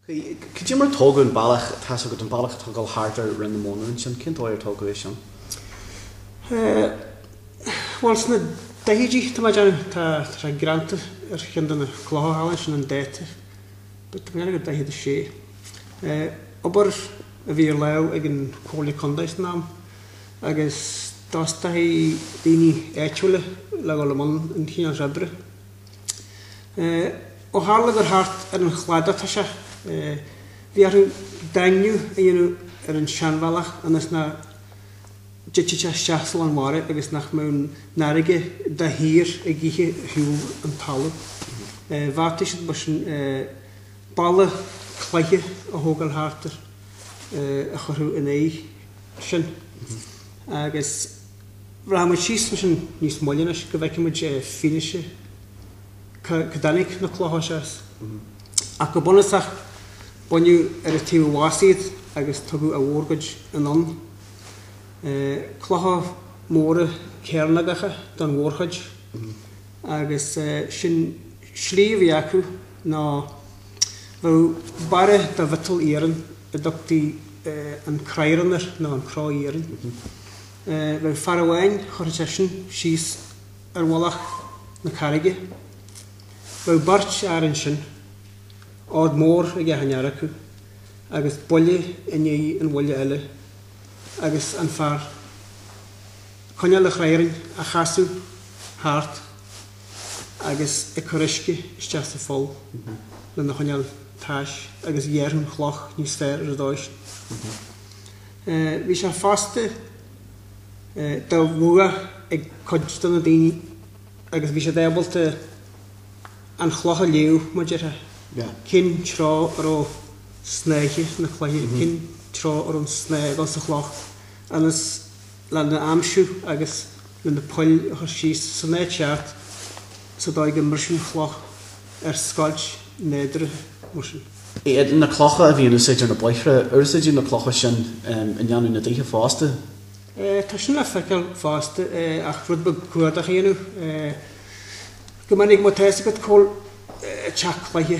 Could you remember talking about has a good balach to go harder in the morning? Can you talk about Well, it's not daiji to my ta grant kinderen klaarhalen en date, but to me I got the shea. Aber we allow again call condition naam. I guess das tahi dini actually lagolman in China jabre. O harder hart en glada tasha. We are danu in Shanvalach and it's na Jitcha Shaslan Mare, agus nach mewn narige da hier gihe hiw yn talu. Vartish het bysyn balle claiche a hogal harter a chorw yn ei sin. Agus rhaid chys bysyn nis molyn as gyfaic ymwyd finishe cydanig na clohosias. Ac o bonusach bonw y tiw wasydd agus togw a wargaj yn on. Clocha móra cearnagacha don warchaj agus sin slíomh acu ná bhfuil bare da vital éireann a dtugtaí an crairanar ná an crá éireann. Bhfuil farabháin chuirte sin síos ar bhualach na carige. Bhfuil bart ar an sin ád mór a gceannear acu agus bolle inné an bhuaile eile. Agus an far Conal Chreirin a chasu hart agus e corrisci is just a full na Conal tash agus yearn chloch ní sfer ar dois. Vi sé faste da bhuga ag codstan a daoine agus vi sé able te an chloch a liw ma jera cyn tro ar sneiche na chlochi cyn tro ar sneg os a chloch agus land na amsú agus na pol a síos sa net chat so da ag immersion chloch scoilch nedre musin. Na clocha a bhíonn sé na bleichre ar sé na clocha sin in jaanú na dtí fásta? Tá sin na feicil fásta ach rud be cuairda chéanú. Go minic má teiste go cóil teach leiche.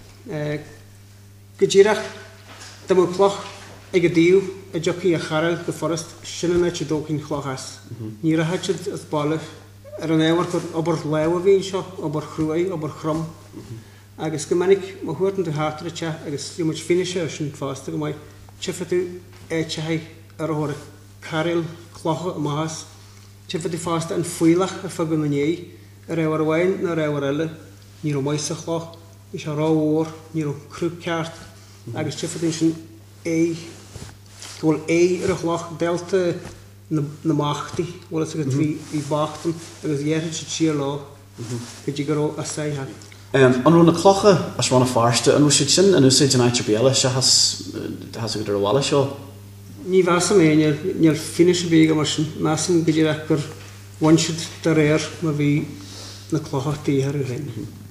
Go ddíireach da mó cloch ag a díú a jockey a charel go forest sinna net se dócinn chlochas. Ní a hatchid as balle ar an éhar gur obair lewa bhín seo, obair chruai, obair chrom. Agus go minic má thuirtan de hartar te agus you much finish ar sin fásta go mai tifatú éitsethe ar a thóra caril clocha a mahas. Tifatú fásta an fuilach a fagan na néi ar éhar bhain na éhar eile ní ro maisa chloch, is a ráhór, ní ro crúb ceart agus tifatú sin Wel ar a chloch delta na machti, wel as a dwi I bachten, agus dhéir se tíir lá, gydí goró a sai ha. An rún na clocha as rán a Feirste, an úsid sin, an úsid an aitir béile, se has a gyda'r wala seo? Ní fasa mé, níl finish a béga mar sin, nasan gydí'r gur wansid dar ma bhí na clocha tíhar a hyn.